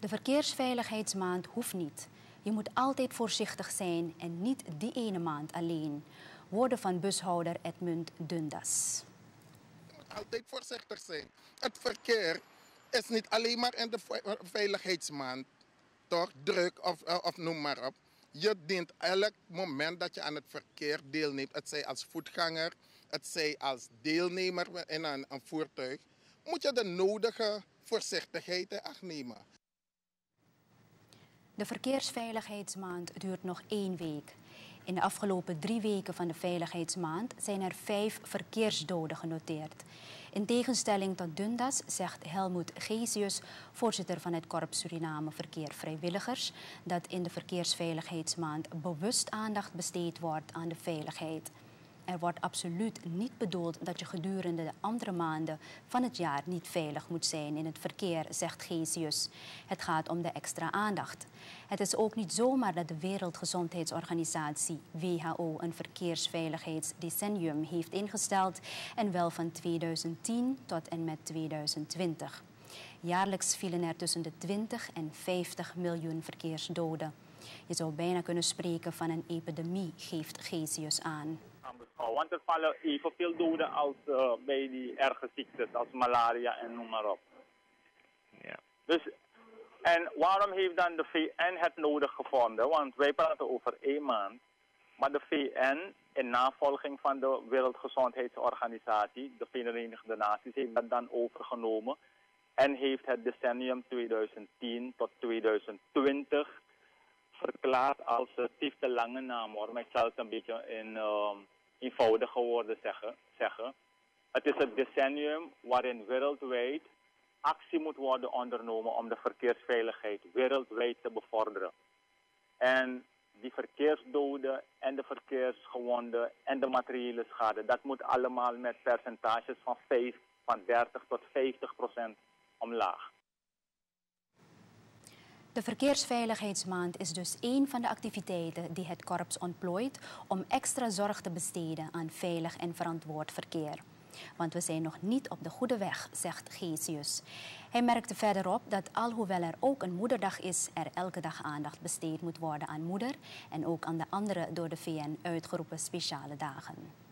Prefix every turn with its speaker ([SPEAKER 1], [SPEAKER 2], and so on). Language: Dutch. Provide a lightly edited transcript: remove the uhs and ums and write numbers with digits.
[SPEAKER 1] De verkeersveiligheidsmaand hoeft niet. Je moet altijd voorzichtig zijn en niet die ene maand alleen. Woorden van bushouder Edmund Dundas.
[SPEAKER 2] Je moet altijd voorzichtig zijn. Het verkeer is niet alleen maar in de veiligheidsmaand, toch, druk of noem maar op. Je dient elk moment dat je aan het verkeer deelneemt, het zij als voetganger, het zij als deelnemer in een voertuig, moet je de nodige voorzichtigheid in acht nemen.
[SPEAKER 1] De verkeersveiligheidsmaand duurt nog 1 week. In de afgelopen 3 weken van de veiligheidsmaand zijn er 5 verkeersdoden genoteerd. In tegenstelling tot Dundas zegt Helmoet Geesius, voorzitter van het Korps Suriname Verkeer Vrijwilligers, dat in de verkeersveiligheidsmaand bewust aandacht besteed wordt aan de veiligheid. Er wordt absoluut niet bedoeld dat je gedurende de andere maanden van het jaar niet veilig moet zijn in het verkeer, zegt Geesius. Het gaat om de extra aandacht. Het is ook niet zomaar dat de Wereldgezondheidsorganisatie WHO een verkeersveiligheidsdecennium heeft ingesteld en wel van 2010 tot en met 2020. Jaarlijks vielen er tussen de 20 en 50 miljoen verkeersdoden. Je zou bijna kunnen spreken van een epidemie, geeft Geesius aan.
[SPEAKER 3] Want er vallen evenveel doden als bij die erge ziektes als malaria en noem maar op.
[SPEAKER 4] Ja.
[SPEAKER 3] Dus, en waarom heeft dan de VN het nodig gevonden? Want wij praten over 1 maand. Maar de VN, in navolging van de Wereldgezondheidsorganisatie, de Verenigde Naties, heeft dat dan overgenomen. En heeft het decennium 2010 tot 2020 verklaard als het heeft te lange naam hoor. Maar ik zal het een beetje in eenvoudige woorden zeggen. Het is het decennium waarin wereldwijd actie moet worden ondernomen om de verkeersveiligheid wereldwijd te bevorderen. En die verkeersdoden en de verkeersgewonden en de materiële schade, dat moet allemaal met percentages van 30 tot 50% omlaag.
[SPEAKER 1] De verkeersveiligheidsmaand is dus één van de activiteiten die het korps ontplooit om extra zorg te besteden aan veilig en verantwoord verkeer. Want we zijn nog niet op de goede weg, zegt Geesius. Hij merkte verderop dat alhoewel er ook een moederdag is, er elke dag aandacht besteed moet worden aan moeder en ook aan de andere door de VN uitgeroepen speciale dagen.